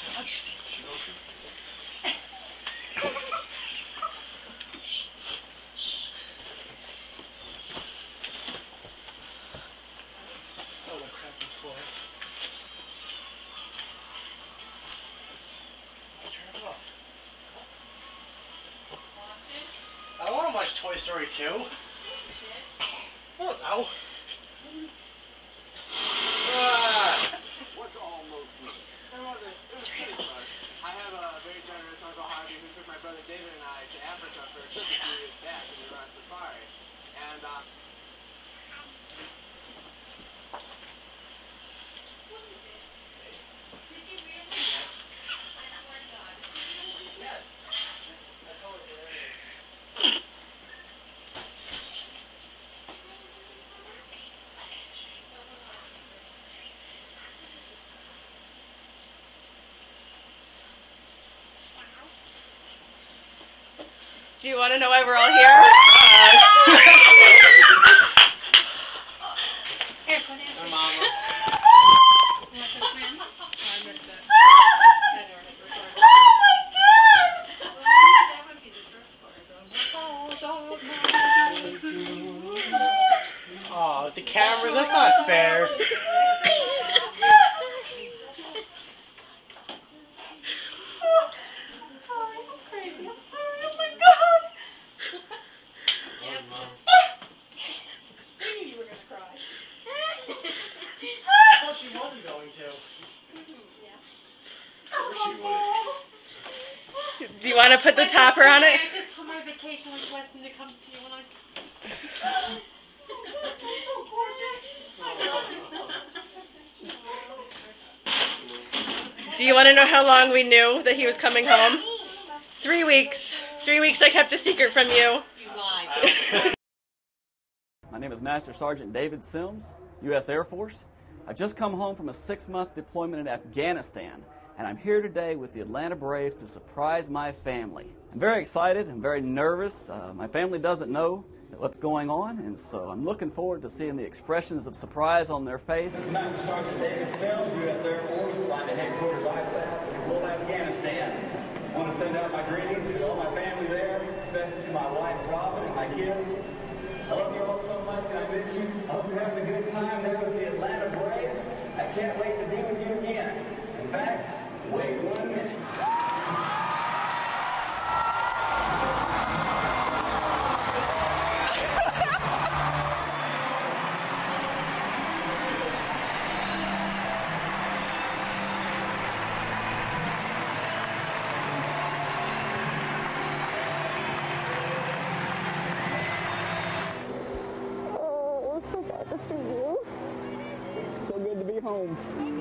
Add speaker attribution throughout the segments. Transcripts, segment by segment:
Speaker 1: I don't want to watch Toy Story 2. I don't know.
Speaker 2: What's almost me? It was pretty fun. I have a very generous Uncle Harvey who took my brother David and I to Africa for a trip a few years back when we were on safari. And, what is this? Did you really? Yes. I swear to God. Yes. I told you earlier.
Speaker 3: Do you want to know why we're all here?
Speaker 4: Here, go down.
Speaker 1: My mama.
Speaker 4: You want some cream? Oh, I missed it. That would be the first part.
Speaker 1: Oh, the camera, that's not fair. She wasn't going to.
Speaker 3: Do you want to put the topper on it?
Speaker 4: I just put my vacation request in to come see you when I... so gorgeous.
Speaker 3: Do you want to know how long we knew that he was coming home? 3 weeks. 3 weeks I kept a secret from you.
Speaker 4: You lied.
Speaker 5: My name is Master Sergeant David Sims, U.S. Air Force. I've just come home from a 6-month deployment in Afghanistan, and I'm here today with the Atlanta Braves to surprise my family. I'm very excited. I'm very nervous. My family doesn't know what's going on, and so I'm looking forward to seeing the expressions of surprise on their faces. This is Master Sergeant David Sims, U.S. Air Force, assigned to Headquarters ISAF in Kabul, Afghanistan. I want to send out my greetings to all my family there, especially to my wife Robin and my kids. I love you all so much and I miss you. I hope you're having a good time there with the Atlanta Braves. I can't wait to be with you again. In fact, wait 1 minute. So good to be home.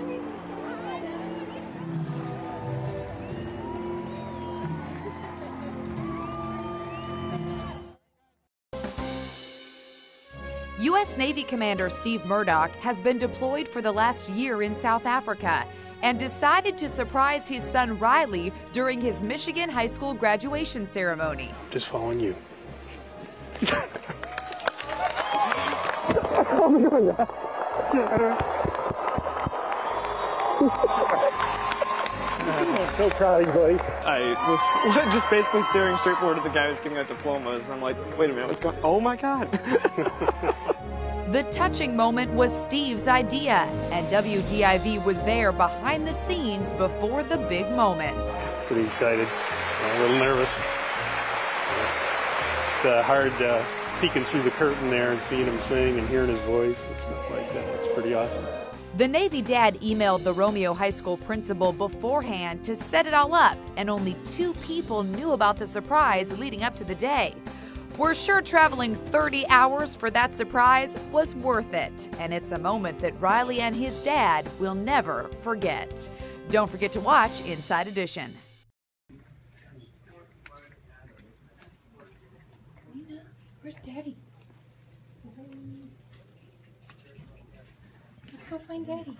Speaker 6: U.S. Navy Commander Steve Murdoch has been deployed for the last year in South Africa and decided to surprise his son Riley during his Michigan high school graduation ceremony.
Speaker 7: Just following you. I'm so proud of you, buddy. I was just basically staring straight forward at the guy who's giving out diplomas, and I'm like, wait a minute, what's going on? Oh my God.
Speaker 6: The touching moment was Steve's idea, and WDIV was there behind the scenes before the big moment.
Speaker 7: Pretty excited, a little nervous. It's hard peeking through the curtain there and seeing him sing and hearing his voice and stuff like that. It's pretty awesome.
Speaker 6: The Navy dad emailed the Romeo High School principal beforehand to set it all up, and only 2 people knew about the surprise leading up to the day. We're sure traveling 30 hours for that surprise was worth it, and it's a moment that Riley and his dad will never forget. Don't forget to watch Inside Edition.
Speaker 4: Where's Daddy? Let's go find Daddy.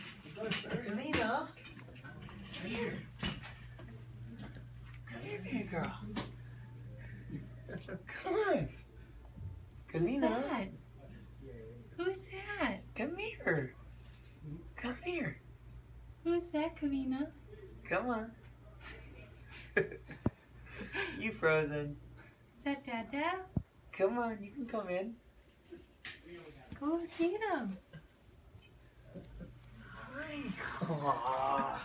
Speaker 8: Kalina, come here. Come here, big girl. Come on. Kalina.
Speaker 4: Who's that?
Speaker 8: Come here. Come here.
Speaker 4: Who's that, Kalina?
Speaker 8: Come on. You frozen.
Speaker 4: Is that Dada?
Speaker 8: Come on, you can come in.
Speaker 4: Go get him.
Speaker 8: Hi. Aww.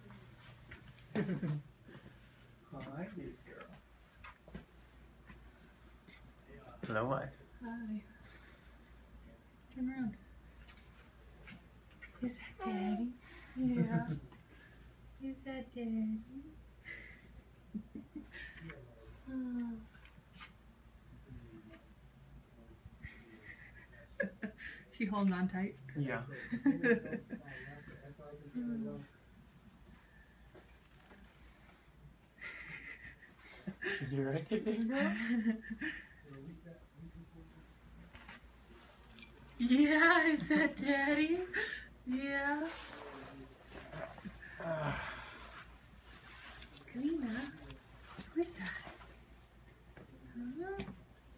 Speaker 8: Hi, big girl. Hello, wife.
Speaker 4: Hi. Turn around. Is that Daddy? Yeah. Is that Daddy? Oh. She holding on tight?
Speaker 8: Yeah. You're right there, big girl?
Speaker 4: Yeah, is that Daddy? Yeah. Kalina, who's that? Huh?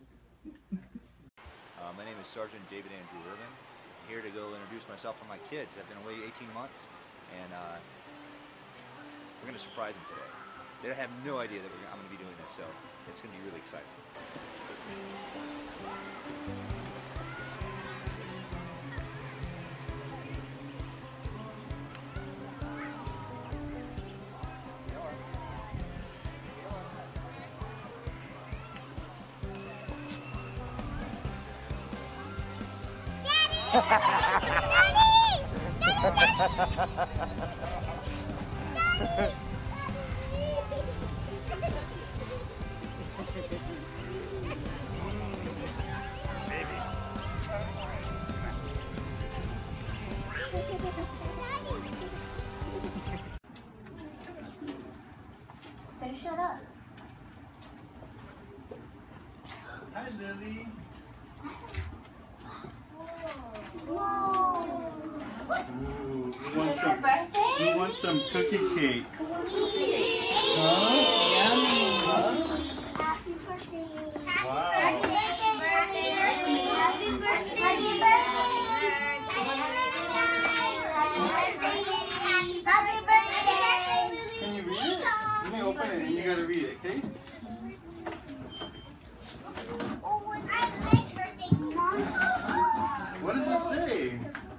Speaker 9: My name is Sergeant David Andrew Irvin. I'm here to go introduce myself and my kids. I've been away 18 months, and we're going to surprise them today. They have no idea that I'm going to be doing this, so it's going to be really exciting.
Speaker 10: Better shut up.
Speaker 11: Hi, Lily.
Speaker 10: Whoa.
Speaker 11: Ooh,
Speaker 10: Is it birthday?
Speaker 11: we want some cookie cake.
Speaker 10: Huh? Happy birthday.
Speaker 11: Wow.
Speaker 10: Happy birthday. Happy birthday. Happy birthday.
Speaker 11: Can you read it? You may open it and you gotta read it, okay? What does it say?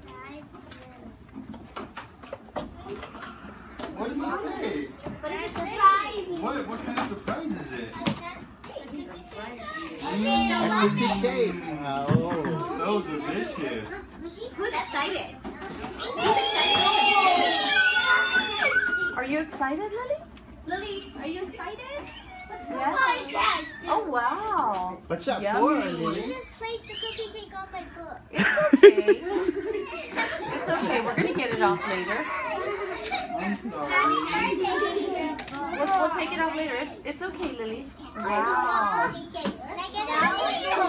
Speaker 11: What does it say?
Speaker 10: But it's a surprise.
Speaker 11: What kind of surprise is it?
Speaker 10: A
Speaker 11: cookie cake. Oh, so delicious.
Speaker 10: Who's excited?
Speaker 12: Are you excited, Lily?
Speaker 10: Lily, are you excited? What's wrong?
Speaker 12: Yes. Oh, wow.
Speaker 11: What's that
Speaker 12: Yummy.
Speaker 11: for,
Speaker 10: You
Speaker 11: Lily?
Speaker 10: just placed the cookie cake on my foot.
Speaker 12: It's okay. It's okay. We're going to get it off later.
Speaker 11: I'm sorry.
Speaker 12: We'll take it off later. It's okay, Lily. Wow.
Speaker 10: Can I get it out?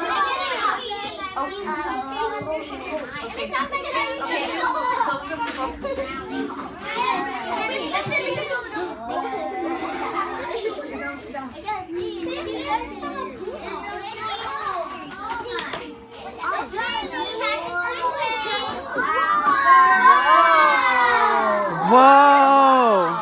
Speaker 12: Okay.
Speaker 10: It's on my
Speaker 13: Whoa!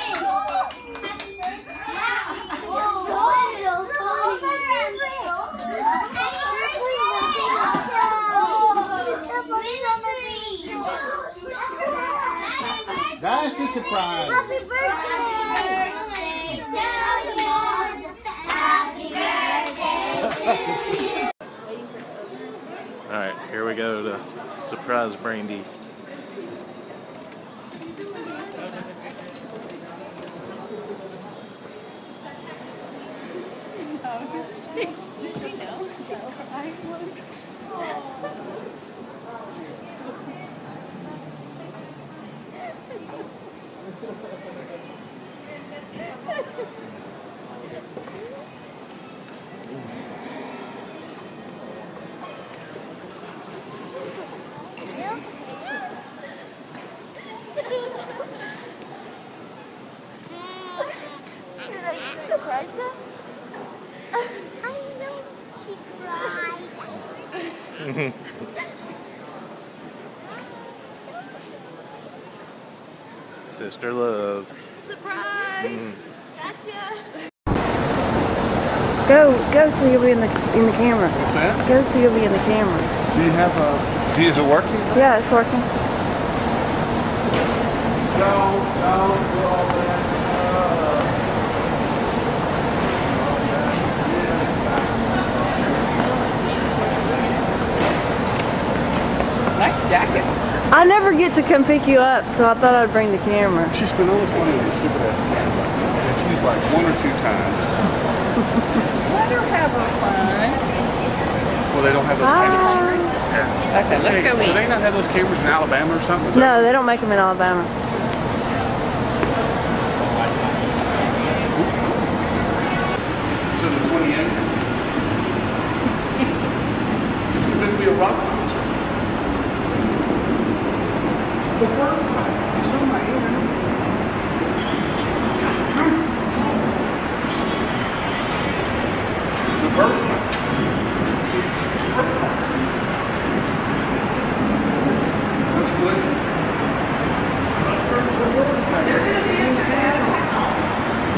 Speaker 11: That's the surprise.
Speaker 10: Happy birthday! Happy birthday!
Speaker 7: Alright, here we go to surprise Brandy.
Speaker 4: Does she know?
Speaker 10: Surprise. I know she cried.
Speaker 11: Sister love.
Speaker 12: Surprise! Gotcha.
Speaker 13: Go so you'll be in the camera.
Speaker 11: What's that?
Speaker 13: Go so you'll be in the camera.
Speaker 11: Do you have a... Is it working?
Speaker 13: Yeah, it's working.
Speaker 11: No.
Speaker 14: Nice jacket.
Speaker 13: I never get to come pick you up, so I thought I'd bring the camera.
Speaker 11: She spent all this money on this stupid ass camera. And she's like 1 or 2 times.
Speaker 14: Let her have her fun.
Speaker 11: Well, they don't have those cameras.
Speaker 14: Okay, let's go
Speaker 11: Do
Speaker 14: eat.
Speaker 11: they not have those cameras in Alabama or something?
Speaker 13: No, they don't make them in Alabama.
Speaker 11: So the 28th. It's going to be a rock concert. The first time. You saw my ear. The birthday. That's good.
Speaker 14: There's going to be a jazz house.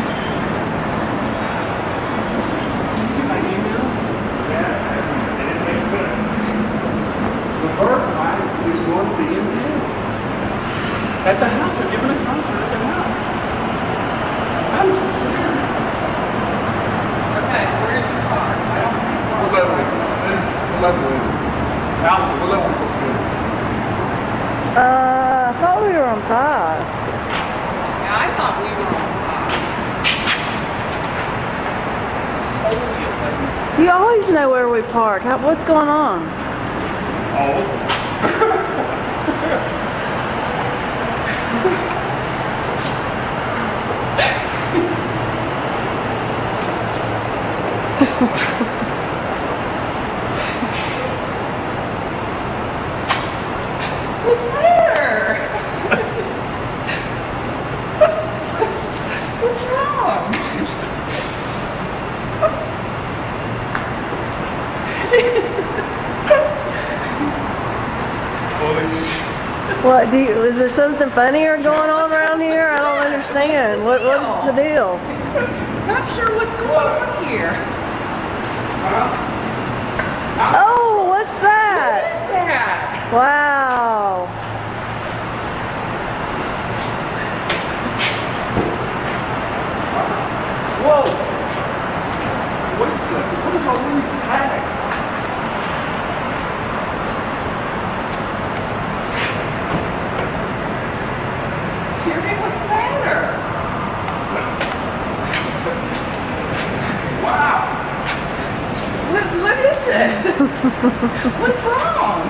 Speaker 11: My email? Yeah, and it makes sense. The birthday is going to be in town. At the house, they're giving a concert at the house. I'm serious.
Speaker 14: Okay, where's your car? I don't think
Speaker 11: What level? Allison, what level are we supposed to be?
Speaker 13: I thought we were on 5.
Speaker 14: Yeah, I thought we were on 5.
Speaker 13: You always know where we park. What's going on?
Speaker 11: Oh.
Speaker 14: What's there? What's wrong?
Speaker 13: What is there something funnier going on around here? I don't understand. What's the deal?
Speaker 14: Not sure what's going on here.
Speaker 13: Oh, what's that?
Speaker 14: What is that?
Speaker 13: Wow.
Speaker 11: Whoa! Wait a second. What is all these tags?
Speaker 14: Terry, what's the matter?
Speaker 11: Wow!
Speaker 14: What is it? What's wrong?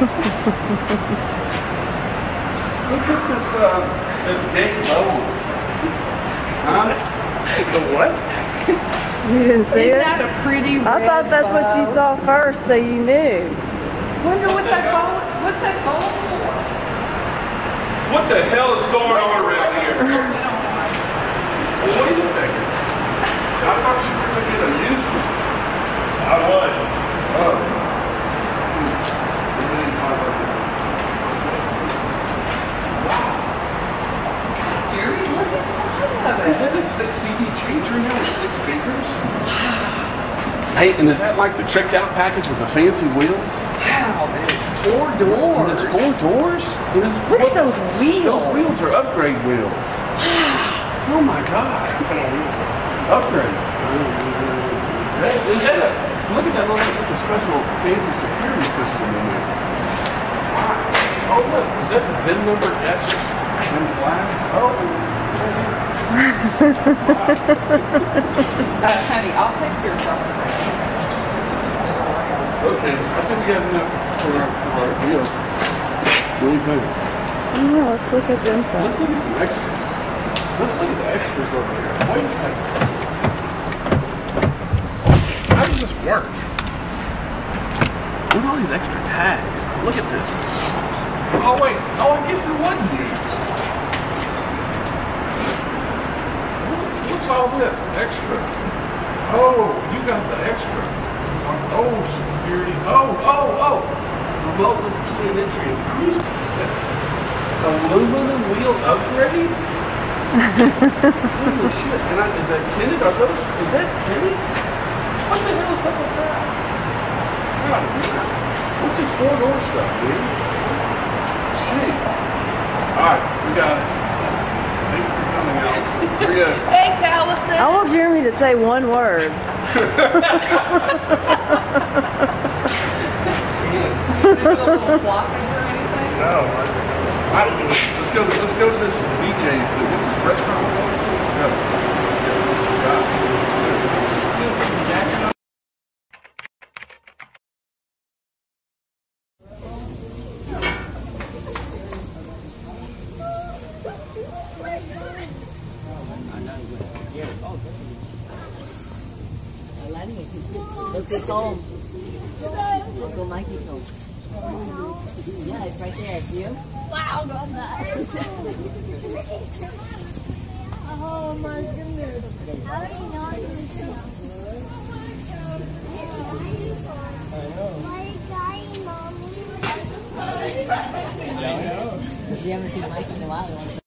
Speaker 11: Look at this gate load. Huh? The what?
Speaker 13: You didn't see
Speaker 14: Isn't
Speaker 13: it?
Speaker 14: that a pretty
Speaker 13: I thought that's what you
Speaker 14: bow?
Speaker 13: saw first, so you knew.
Speaker 14: Wonder what that bowl, what's that bowl for?
Speaker 11: What the hell is going on around here? Well, wait a second. I thought you were going to get amusement. I was. Oh. Wow.
Speaker 14: Gosh, Jerry, look inside of
Speaker 11: Is
Speaker 14: it.
Speaker 11: that a 6 CD changer now with 6 speakers? Hey, and is that like the tricked out package with the fancy wheels?
Speaker 14: Wow, there's 4 doors.
Speaker 11: And there's 4 doors? And there's
Speaker 14: Look at those wheels.
Speaker 11: Those wheels are upgrade wheels. Oh my God. Upgrade. Is that a, look at that little, it's a special fancy security system in there. Wow. Oh look, is that the VIN number etched in glass? Oh.
Speaker 14: Honey, I'll take your phone.
Speaker 11: Okay, so I think we got enough for our deal. What do you think?
Speaker 13: Yeah, let's look at the inside.
Speaker 11: Let's look at some extras. Let's look at the extras over here. Wait a second. How does this work? Look at all these extra tags. Look at this. Oh wait. Oh, I guess it wasn't these. What's all this extra? Oh, you got the extra. Oh, security. Oh. Remoteless key and entry and cruise. Aluminum wheel upgrade? Holy shit. And is that tinted? Is that tinted? What the hell is up with that? What's this 4-door stuff, dude? Shit. Alright, we got it. Thank you for coming, Allison. We're good.
Speaker 3: Thanks, Allison.
Speaker 13: I want Jeremy to say one word.
Speaker 11: No. Let's go to this BJ's. What's this restaurant called? Let's go.
Speaker 15: Look home. Uncle Mikey's home. Yeah, it's right there. It's you.
Speaker 10: Wow, got that. Oh my goodness. I already know it was true.
Speaker 15: You haven't seen Mikey in a while.